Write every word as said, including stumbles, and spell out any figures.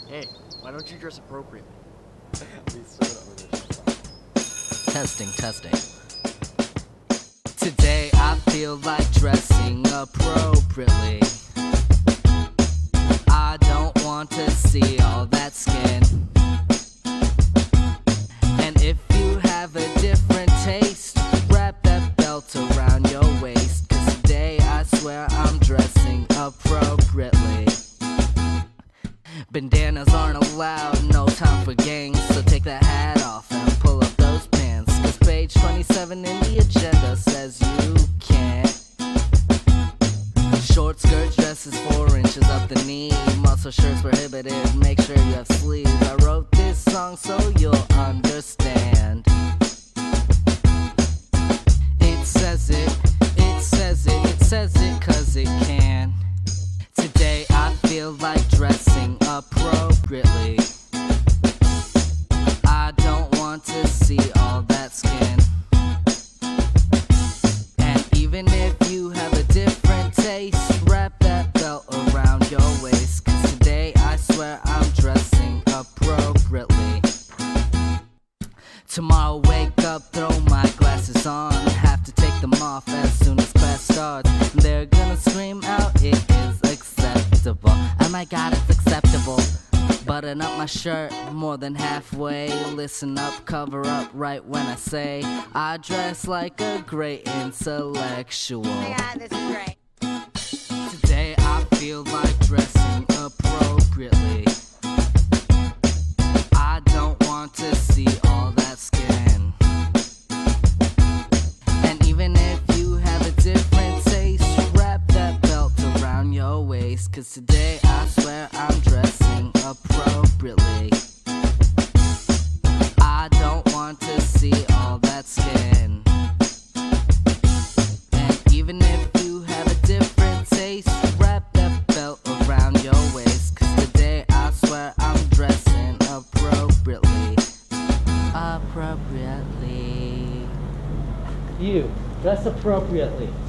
Hey, why don't you dress appropriately? Testing, testing. Today I feel like dressing appropriately. I don't want to see all that skin. And if you have a different taste, wrap that belt around your waist. Cause today I swear I'm dressing appropriately. Bandanas aren't allowed, no time for gangs. So take that hat off and pull up those pants. Cause page twenty-seven in the agenda says you can't. Short skirt dresses four inches up the knee. Muscle shirts prohibited, make sure you have sleeves. I wrote this song so you'll understand. It says it, it says it, it says it cause it can. Today I feel like dressing appropriately. I don't want to see all that skin. And even if you have a different taste, wrap that belt around your waist. Cause today I swear I'm dressing appropriately. Tomorrow wake up, throw my glasses on. Have to take them off as soon as class starts. They're gonna scream out, it is acceptable. Oh my god, it's acceptable. Button up my shirt more than halfway. Listen up, cover up right when I say I dress like a great intellectual. Oh my god, this is great. Today I feel like dressing appropriately. I don't want to see all that skin. And even if you have a different taste, wrap that belt around your waist. Cause today I swear I'm dressing appropriately. I don't want to see all that skin. And even if you have a different taste, wrap that belt around your waist. Cause today I swear I'm dressing appropriately. Appropriately. You, dress appropriately.